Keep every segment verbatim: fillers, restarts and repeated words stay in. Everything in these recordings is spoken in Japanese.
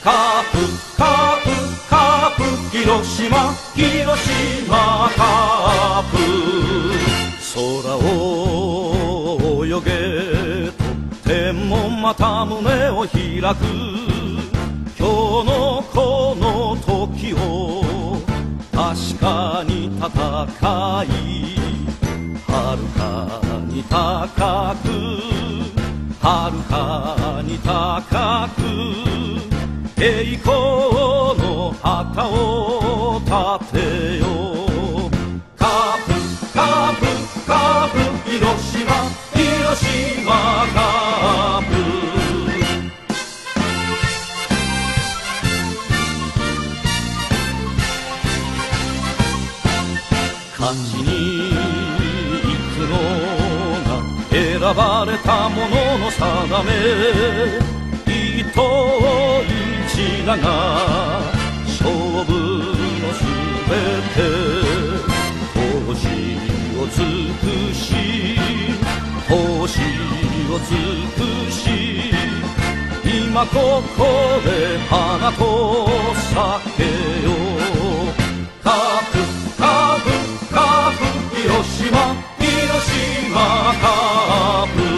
カープカープカープ広島広島カープ空を泳げと天もまた胸を開く今日のこの時を確かに戦いはるかに高くはるかに高く栄光の旗を立てようカープカープカープ広島広島カープ勝ちに行くのが選ばれた者の定め一等一打が勝負のすべて闘志を尽くし闘志を尽くし今ここで花と咲けよカープカープカープ広島広島カープ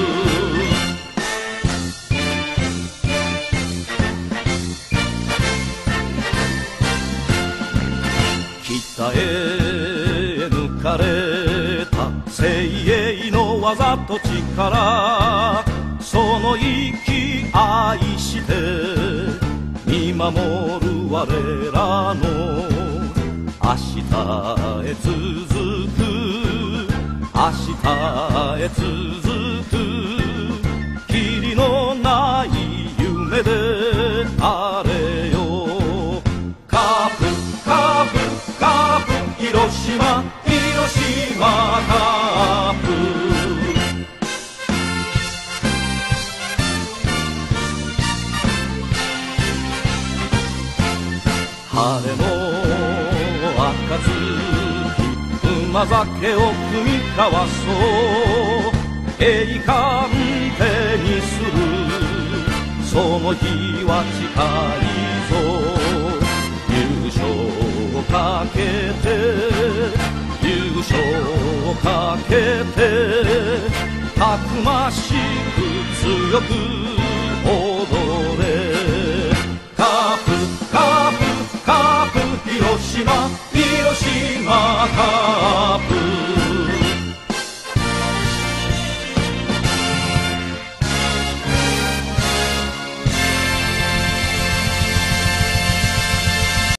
鍛え抜かれた精鋭の技と力その息愛して見守る我らの明日へ続く明日へ続く霧のない夢であれよカープカープカープ広島広島カープ晴れの暁馬酒を酌み交わそう栄冠手にするその日は近いぞ優勝をかけて優勝をかけてたくましく強く踊れカープカープカープ広島広島カープ